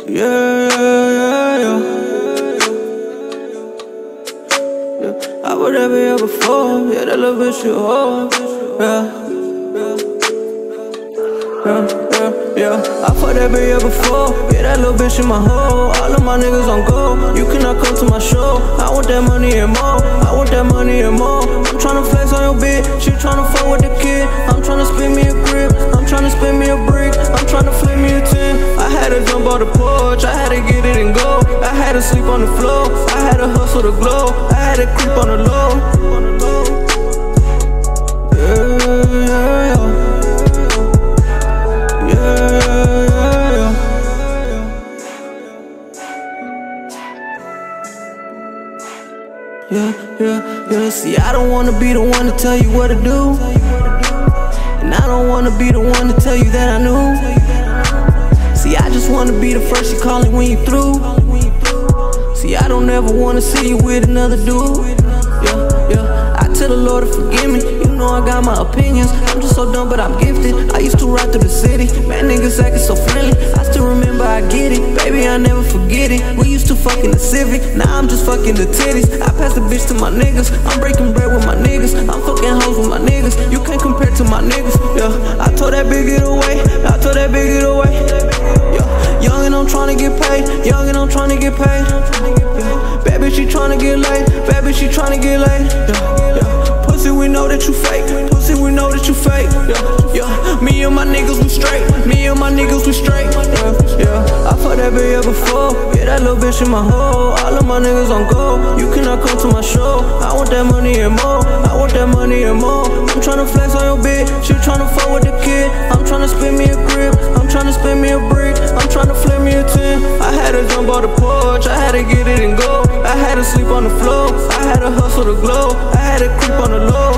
Yeah. I would have been here before. Yeah, that little bitch you hold. Yeah. I fucked that bitch here before. Yeah, that little bitch in my hole. All of my niggas on go. You cannot come to my show. I want that money and more. I want that money and more. I'm tryna flex on your bitch. She tryna fuck with the kid. I'm tryna spin me a grip. I'm tryna spin me a brick. I'm tryna flip me a 10. I had to jump on the porch. I had to get it and go. I had to sleep on the floor. I had to hustle to glow. I had to creep on the low. Yeah. See, I don't wanna be the one to tell you what to do, and I don't wanna be the one to tell you that I knew. See, I just wanna be the first you calling when you through. See, I don't ever wanna see you with another dude. Yeah. I tell the Lord to forgive me. You know I got my opinions. I'm just so dumb, but I'm gifted. I used to ride through the city. Man, niggas acting so friendly. I still remember I get it. Baby, I never forget it. We used to fuck in the Civic. Now I'm just fucking the titties. I pass the bitch to my niggas. I'm breaking bread with my niggas. I'm fucking hoes with my niggas. You can't compare to my niggas. Yeah. I told that bitch get away. Yeah. Young and I'm tryna get paid. Bad bitch, she tryna get laid. Yeah. Pussy, we know that you fake. Yeah. Me and my niggas, we straight. Yeah. I fucked that bitch here before. Yeah, that little bitch in my hole. All of my niggas on go. You cannot come to my show. I want that money and more. I'm tryna flex on your bitch. She tryna fuck with the kid. I'm tryna spin me a grip. I'm tryna spin me a brick. I'm tryna flip me a 10. I had to jump on the porch. I had to get it and go. I had to sleep on the floor. I had to hustle to glow. I had to creep on the low.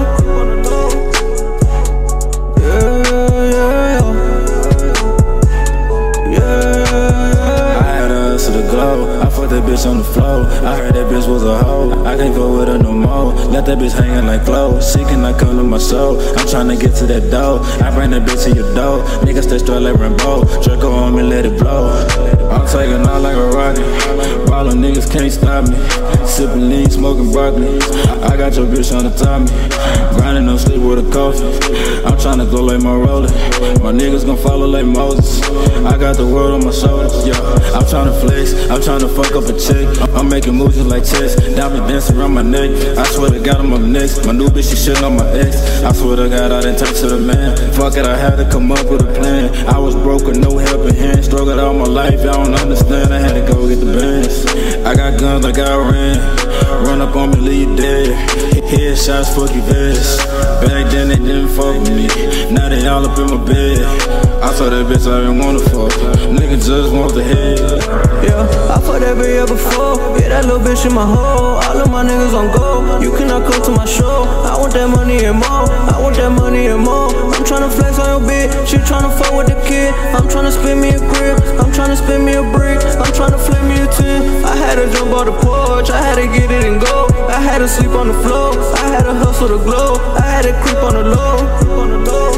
I fucked that bitch on the floor. I heard that bitch was a hoe. I can't go with her no more. Left that bitch hanging like clothes. She cannot come to my soul. I'm tryna get to that dough. I bring that bitch to your door. Niggas stay straight like Rainbow. Draco on me, let it blow. I'm taking out like a rocket. Ballin' niggas can't stop me. Sippin' lean, smoking broccoli. I got your bitch on the top me. Grinding no sleep with a coffee. I'm tryna glow like my roller. My niggas gon' follow like Moses. I got the world on my shoulders. Yeah, I'm tryna flex. I'm tryna fuck up a chick. I'm making moves just like chess. Diamond dancing around my neck. I swear to God I'm up next. My new bitch, she shitting on my ex. I swear to God I didn't touch to the man. Fuck it, I had to come up with a plan. I was broke with no helping hand. Struggled all my life, y'all don't understand. I had to go get the bands. I got guns like I ran. Run up on me, leave you dead. Headshots, fuck you vest. Back then they didn't fuck with me. Now they all up in my bed. I saw that bitch I didn't wanna fuck. Nigga just want the head. Yeah, I fucked that bitch here before. Yeah, that little bitch in my hole. All of my niggas on go. You cannot come to my show. I want that money and more. I'm tryna flex on your bitch. She tryna fuck with the kid. I'm tryna spin me a grip. I'm tryna spin me a brick. I'm tryna flip me a 10. I had to jump on the porch. I had to get it and go. I had to sleep on the floor. I had to hustle to glow. I had to creep on the low.